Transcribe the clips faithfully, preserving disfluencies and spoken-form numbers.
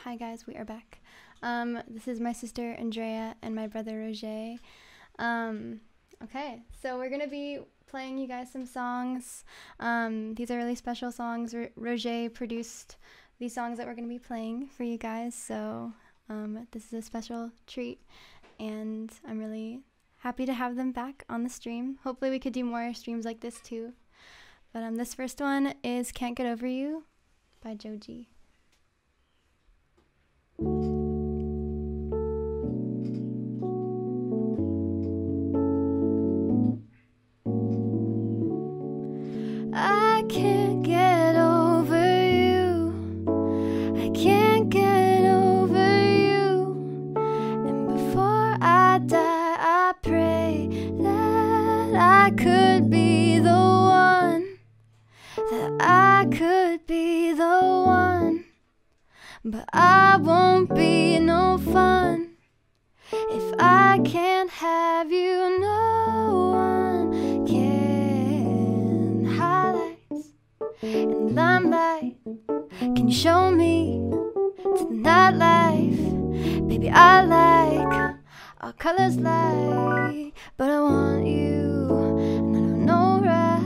Hi guys, we are back. Um, this is my sister Andrea and my brother Rogét. Um, okay, so we're gonna be playing you guys some songs. Um, these are really special songs. R Rogét produced these songs that we're gonna be playing for you guys, so um, this is a special treat, and I'm really happy to have them back on the stream. Hopefully we could do more streams like this too. But um, this first one is Can't Get Over You by Joji. I can't get over you. I can't get over you. And before I die, I pray that I could be the one. That I could be the one. But I won't be no fun if I can't have you. No one can. Highlights and limelight. Can you show me to the nightlife? Baby, I like all colors light, but I want you, and I don't know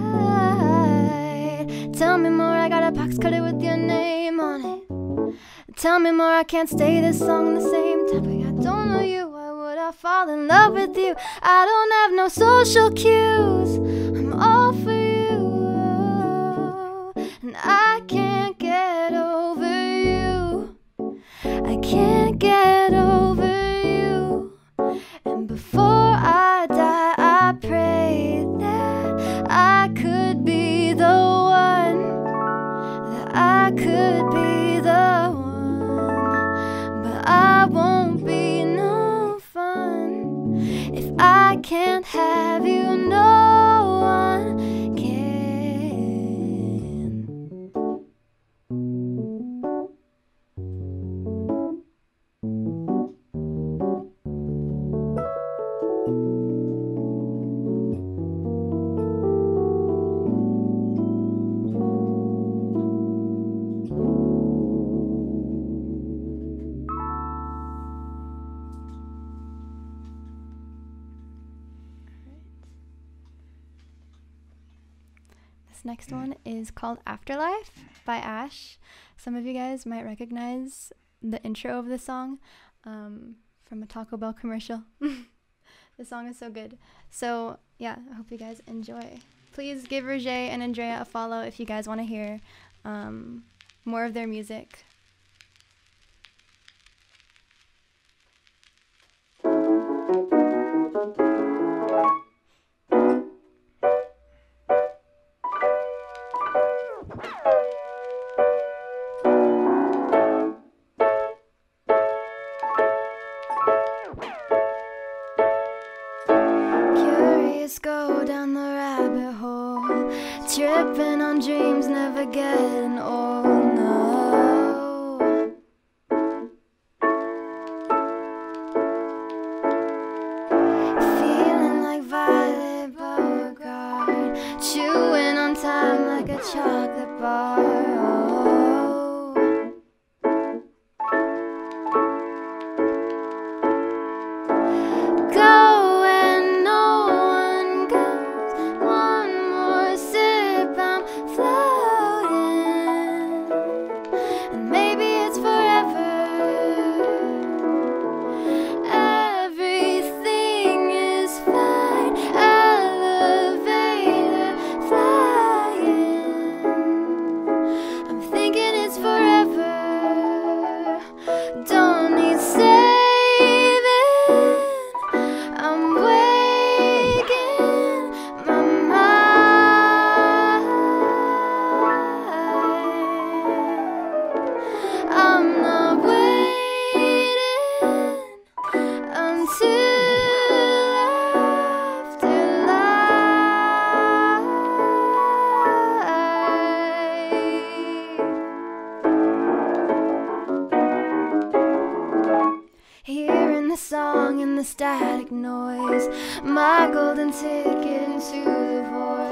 right. Tell me more, I got a box cutter with your name on it. Tell me more, I can't stay this long on the same topic. I don't know you, why would I fall in love with you? I don't have no social cues, I'm all for you. And I can't get over you. I can't get over you. And before I die, I pray that I could be the one. That I could be the one. I won't be no fun if I can't have you. No one can. Next one is called Afterlife by Ash. Some of you guys might recognize the intro of this song um, from a Taco Bell commercial. The song is so good. So yeah, I hope you guys enjoy. Please give Rogét and Andrea a follow if you guys want to hear um, more of their music. Go down the rabbit hole, tripping on dreams, never getting old. No. Feeling like Violet Beauregard, chewing on time like a chocolate bar. Oh. Go. Song and the static noise, my golden ticket into the void.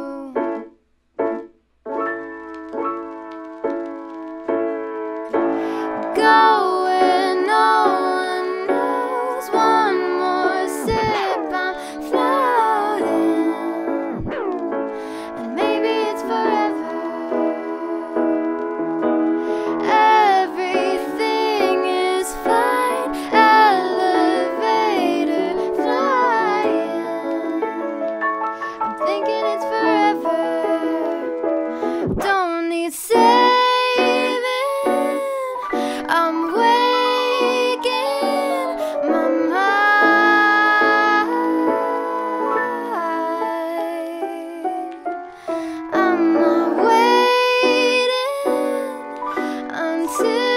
Oh. go where no one knows. One more sip, I'm floating, and maybe it's forever. Everything is fine, elevator flying. I'm thinking it's forever. Don't need saving, I'm waking my mind. I'm not waiting until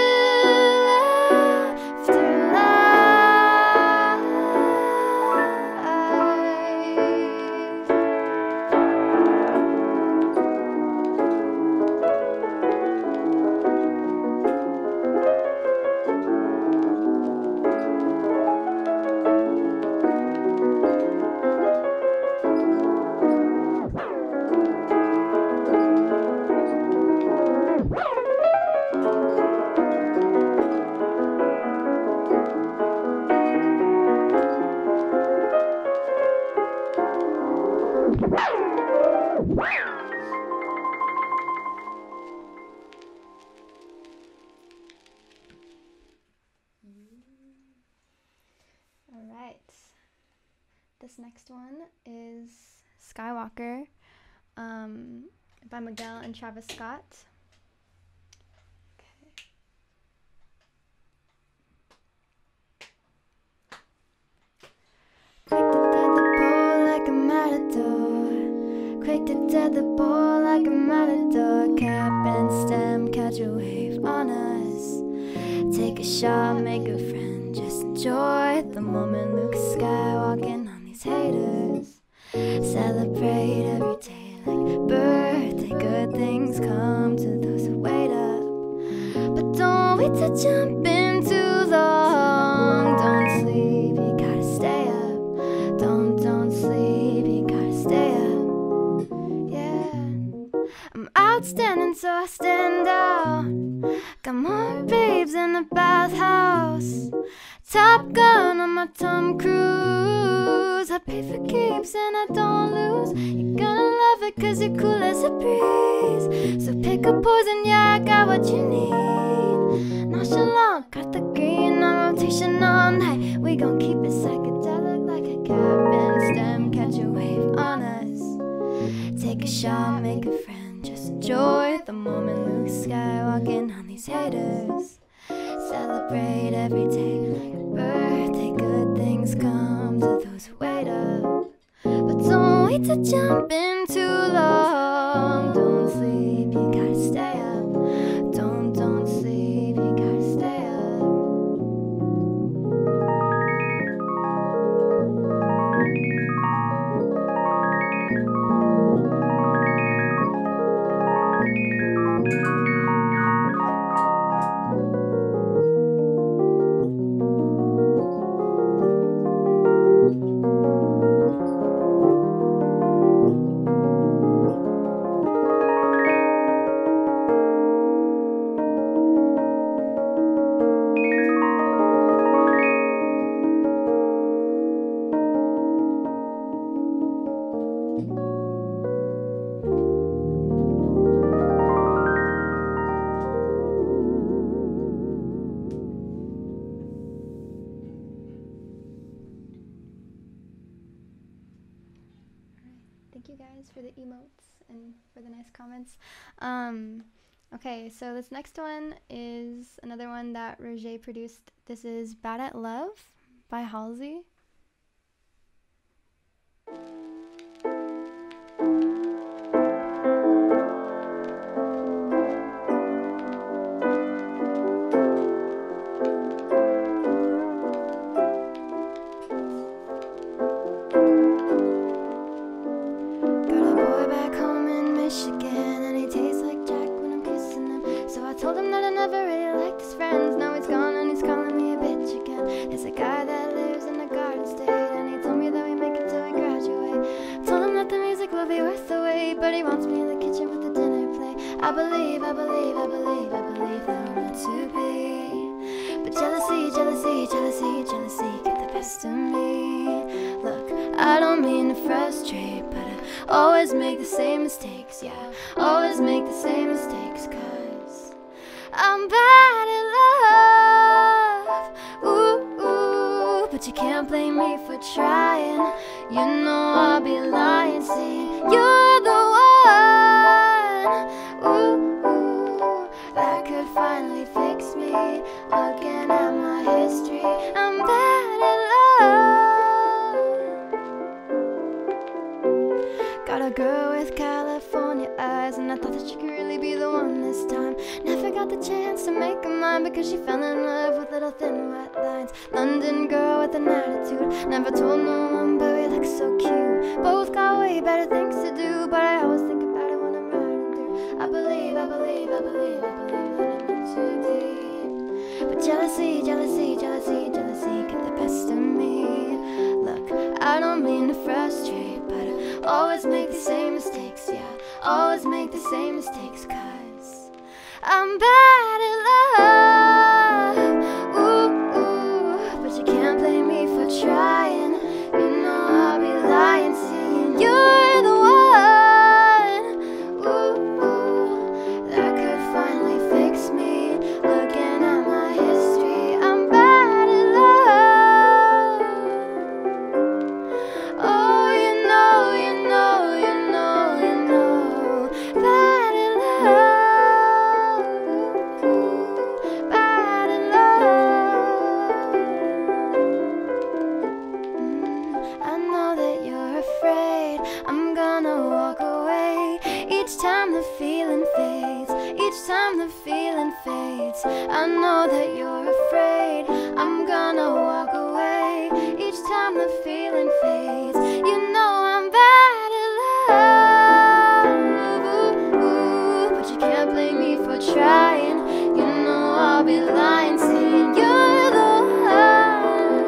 Alright, this next one is Skywalker um, by Miguel and Travis Scott. Quick to dead the ball like a matador. Quick to dead the ball like a matador. Cap and stem, catch a wave on us. Take a shot, make a friend, just enjoy the moment. Luke Skywalking on these haters. Celebrate every day like a birthday. Good things come to those who wait up. But don't wait to jump in too long. Don't sleep, you gotta stay up. Don't, don't sleep, you gotta stay up. Yeah, I'm outstanding, so I stand out. Got more babes in the bathhouse. Top Gun on my Tom Cruise. I pay for keeps and I don't lose. You're gonna love it cause you're cool as a breeze. So pick a poison, yeah, I got what you need. Nonchalant, got the green on rotation all night. We gon' keep it psychedelic like a cap and stem. Catch a wave on us. Take a shot, make a friend, just enjoy the moment. Luke Skywalking on these haters. Celebrate every day like a birthday. Good things come to those who wait up. But don't wait to jump in too long. Don't sleep, you gotta stay up. Don't, don't sleep, you gotta stay up. Thank you guys for the emotes and for the nice comments. Um, okay, so this next one is another one that Rogét produced. This is Bad at Love by Halsey. Told him that I never really liked his friends. Now he's gone and he's calling me a bitch again. There's a guy that lives in the Garden State, and he told me that we make it till we graduate. Told him that the music will be worth the wait, but he wants me in the kitchen with the dinner plate. I believe, I believe, I believe, I believe that we're meant to be. jealousy, jealousy, jealousy get the best of me. Look, I don't mean to frustrate, but I always make the same mistakes. Yeah, always make the same mistakes, cause I'm bad at love. Ooh, ooh, but you can't blame me for trying. You know I'll be lying, saying you're the one. Ooh, ooh, that could finally fix me. Looking at my history, I'm bad at love. Got a girl with California eyes, and I thought that she could really be the one this time. Never got the chance to make her mine because she fell in love with little thin white lines. London girl with an attitude, never told no one, but we look so cute. Both got way better things to do, but I always think about it when I'm riding through. I believe, I believe, I believe, I believe that I'm in too deep. But jealousy, jealousy, jealousy, jealousy get the best of me. Look, I don't mean to frustrate, but I always make the same mistakes. Yeah, always make the same mistakes, cause I'm bad at love. Ooh, ooh, but you can't blame me for trying. You know I'll be lying, saying you're the one. Ooh, ooh, that could finally fix me. Looking at my history, I'm bad at love. Oh, you know, you know, you know, you know, bad at love. Bad at love. Mm, I know that you're afraid I'm gonna walk away. Each time the feeling fades, each time the feeling fades. I know that you're afraid I'm gonna walk away. Each time the feeling fades, you know I'm bad at love. Ooh, ooh, but you can't blame me for trying. You know I'll be lying, saying you're the one.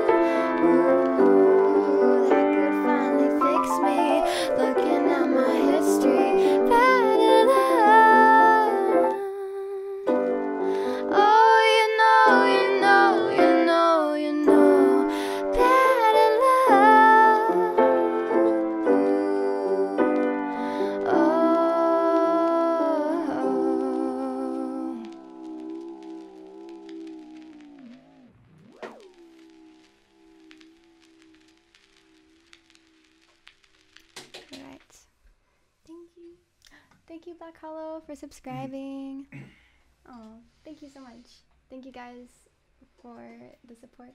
Ooh, that could finally fix me. Looking at my history, bad at love. Oh, you know, you know, you know, you know, bad at love. Oh, all right. Thank you. Thank you, Black Hollow, for subscribing. Oh, thank you so much. Thank you guys for the support.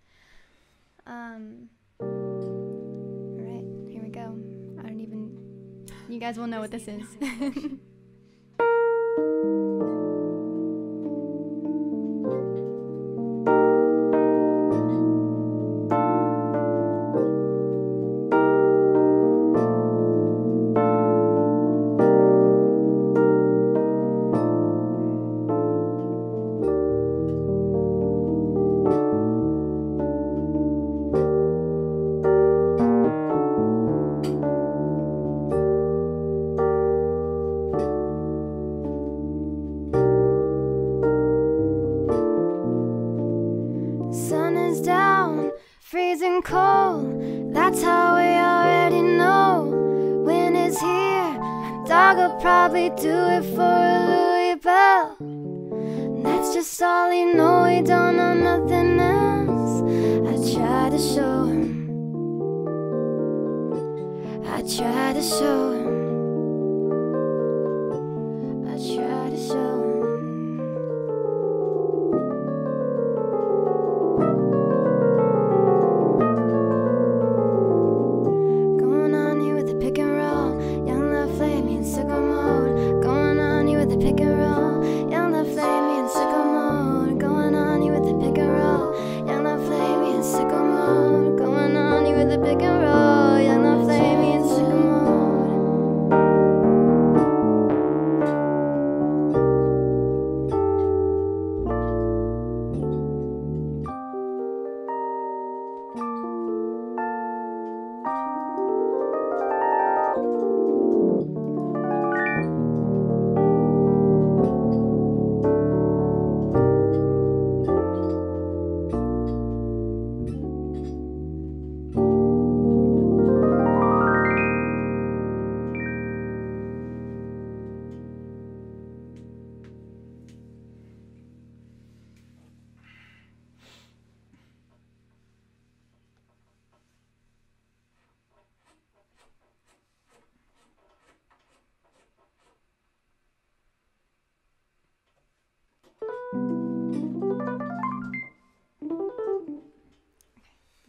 Um, all right, here we go. I don't even, you guys will know what this is. Sun is down, freezing cold. That's how we already know. Wind is here, dog will probably do it for a Louis Bell. That's just all he know, he don't know nothing else. I try to show him, I try to show him, I try to show him. Going on you with the pick and roll, young love flame me in sickle mode. Going on you with the pick and roll, young love flame me in sickle mode. Going on you with the pick and roll, young love flame me in sickle mode. Going on you with the pick and roll, young love flame me in sickle mode.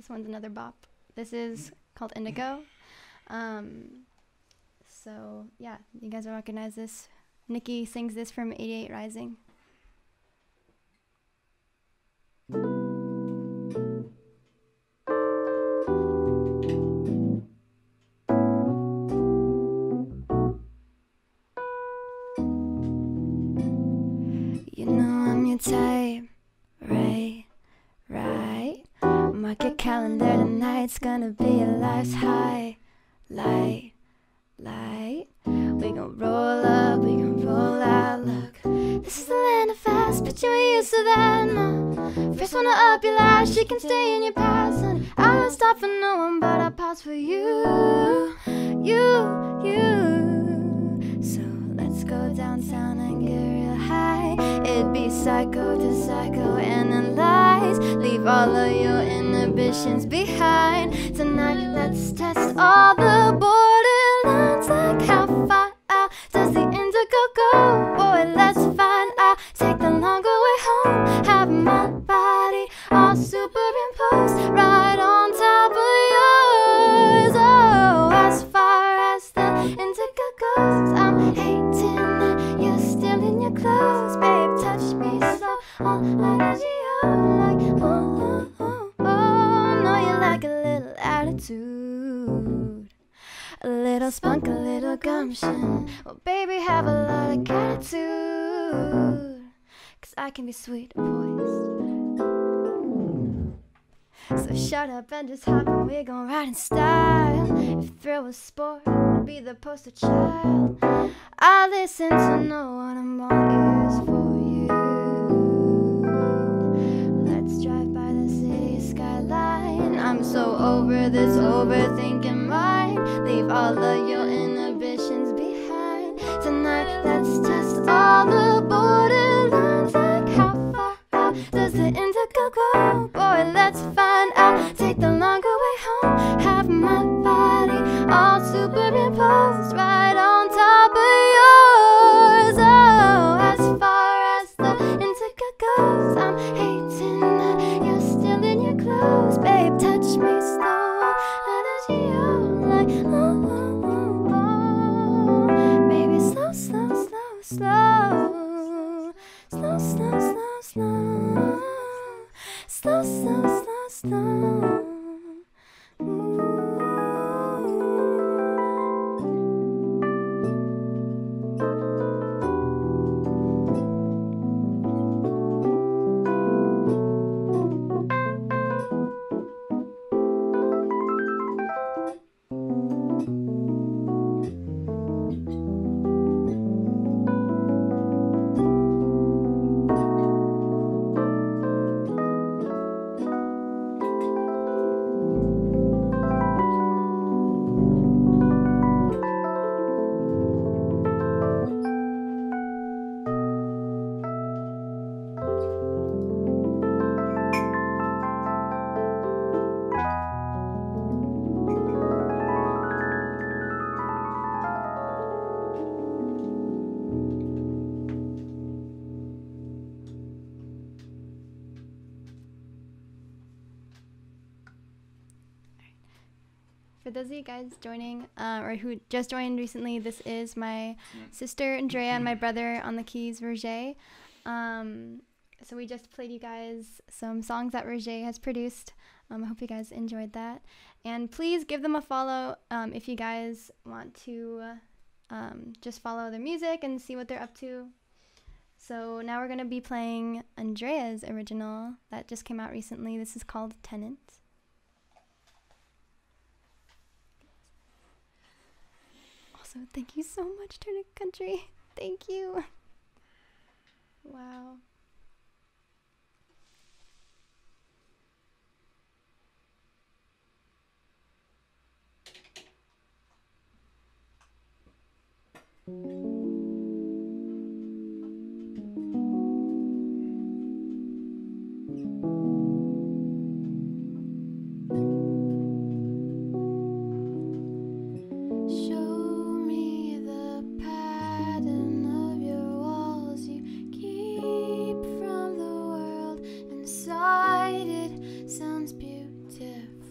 This one's another bop. This is called Indigo. Um, so yeah, you guys will recognize this. Nikki sings this from eighty-eight Rising. You know I'm your type, right, right. Mark your calendar, tonight's gonna be a life's high, light, light. We gon' roll up, we gon' roll out, look. This is the land of fast, but you ain't used to that, no. First one to up your last, you can stay in your past, honey. I don't stop for no one, but I pass for you, you, you. So let's go downtown and get real high. It'd be psycho to psychoanalyze. Leave all of your inhibitions behind. Tonight let's test all the borderlines. Like how far out does the indigo go? Boy, let's find out. Take the longer way home. Have my body all superimposed right on top of yours. Oh, as far as the indigo goes, I'm hating that you're still in your clothes. Babe, touch me slow on energy. Oh, like, oh, oh, oh, oh. No, you like a little attitude, a little spunk, a little gumption. Well, baby, have a lot of gratitude, 'cause I can be sweet voiced. So shut up and just hop and we gon' ride in style. If thrill was sport, I'd be the poster child. I listen to no one, I'm all ears for you. Let's drive by the city skyline. I'm so over this overthinking mind. Leave all of your inhibitions behind. Tonight let's test all the borderlines. Like how far out does the indigo go? Boy, let's find out. Take the longer way home. Have my body all superimposed right on top of yours. Oh, as far as the indigo goes, I'm hating that you're still in your clothes. Babe, touch me slow, energy on like oh, oh, oh, oh. Baby, slow, slow, slow, slow, slow, slow, slow, slow, slow, slow, slow, slow. Ooh. For those of you guys joining, uh, or who just joined recently, this is my sister Andrea and my brother on the keys, Rogét. Um, so we just played you guys some songs that Rogét has produced. Um, I hope you guys enjoyed that. And please give them a follow um, if you guys want to um, just follow their music and see what they're up to. So now we're going to be playing Andrea's original that just came out recently. This is called Tenant. Also, thank you so much, Turnip Country. Thank you. Wow. Sounds beautiful.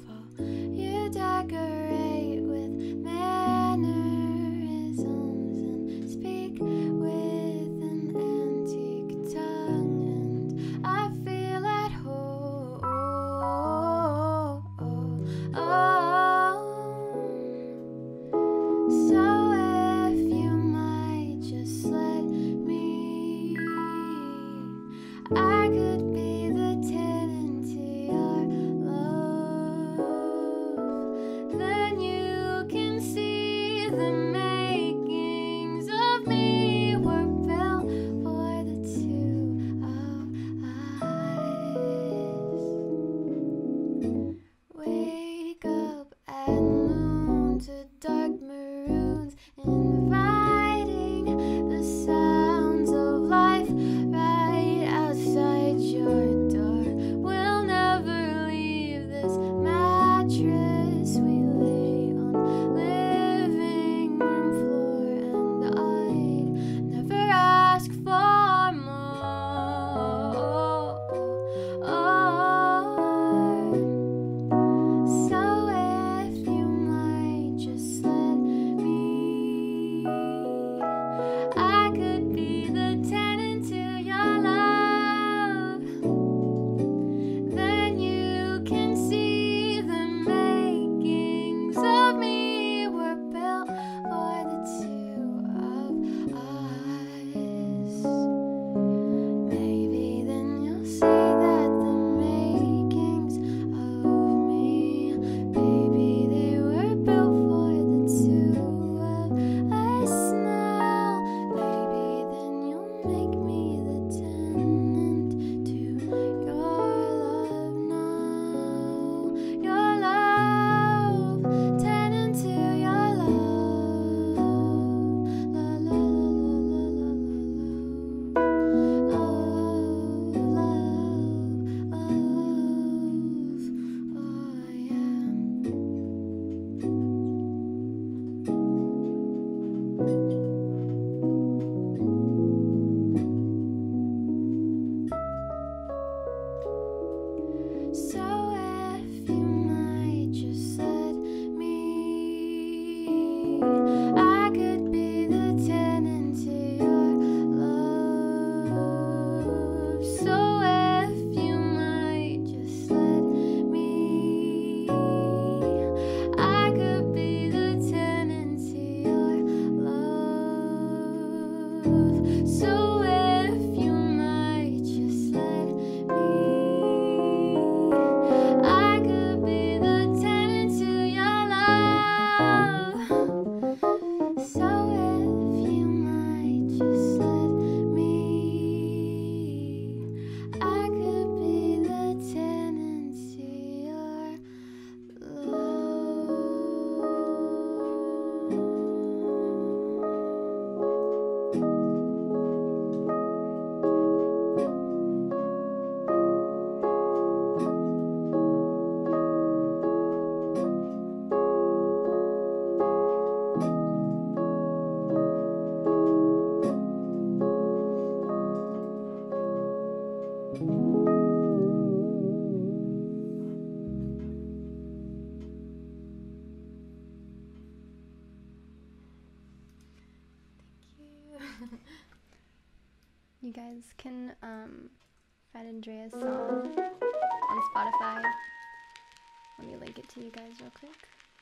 You guys can um, find Andrea's song on Spotify. Let me link it to you guys real quick.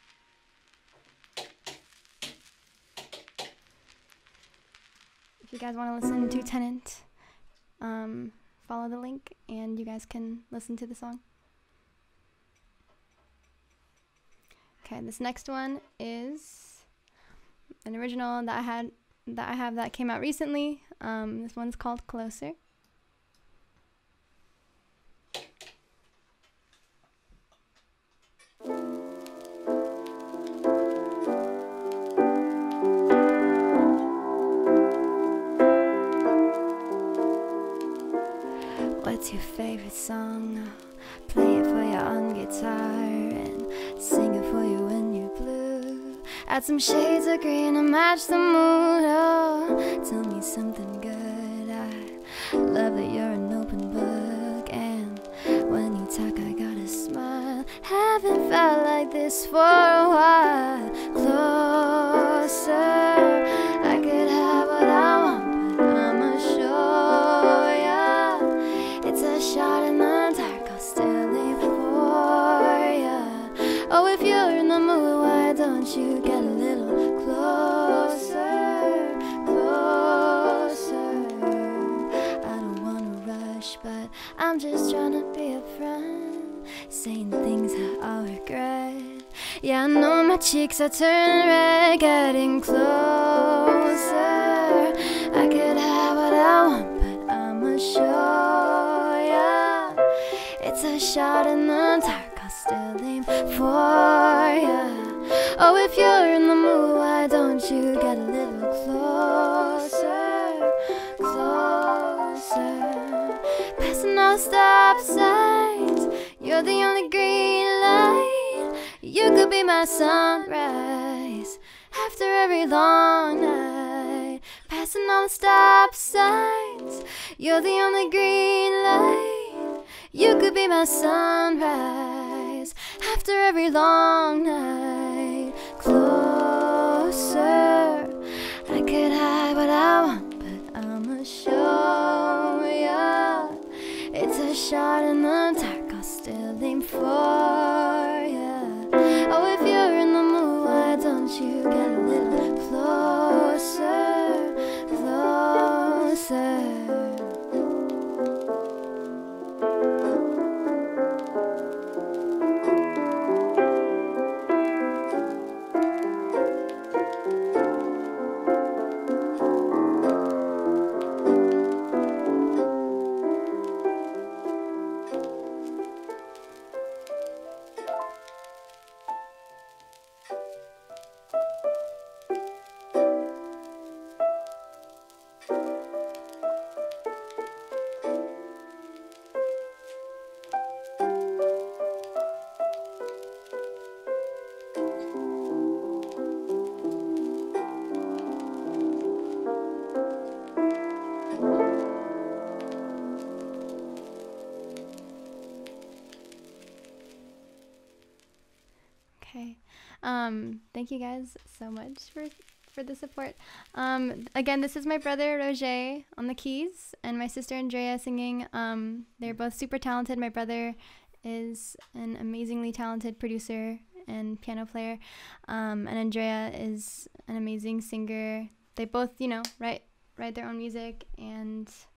If you guys want to listen to Tenant, um, follow the link and you guys can listen to the song. Okay, this next one is an original that I had that I have that came out recently. Um, this one's called Closer. What's your favorite song? I'll play it for you on guitar and sing it for you when you're blue. Add some shades of green to match the mood. Oh, tell me something good. I love that you're an open book, and when you talk I gotta smile. Haven't felt like this for a while. Closer, I could have what I want, but I'ma show ya. It's a shot in the dark, I'll still aim for ya. Oh, if you're in the mood, why don't you get a little closer, closer? I don't wanna rush, but I'm just trying to be upfront, saying things that I'll regret. Yeah, I know my cheeks are turning red, getting closer. I could have what I want, but I'ma show ya. It's a shot in the dark, I'll still aim for ya. Oh, if you're in the mood, why don't you get a little closer, closer? Passing all stop signs, you're the only green light. You could be my sunrise after every long night. Passing all the stop signs, you're the only green light. You could be my sunrise after every long night. Closer, I could hide what I want, but I'ma show ya. It's a shot in the dark, I'll still aim for ya. Oh, if you're in the mood, why don't you get a little closer, closer? Okay. Um, thank you guys so much for for the support. Um, again, this is my brother Rogét on the keys and my sister Andrea singing. Um, they're both super talented. My brother is an amazingly talented producer and piano player, um, and Andrea is an amazing singer. They both, you know, write write their own music, and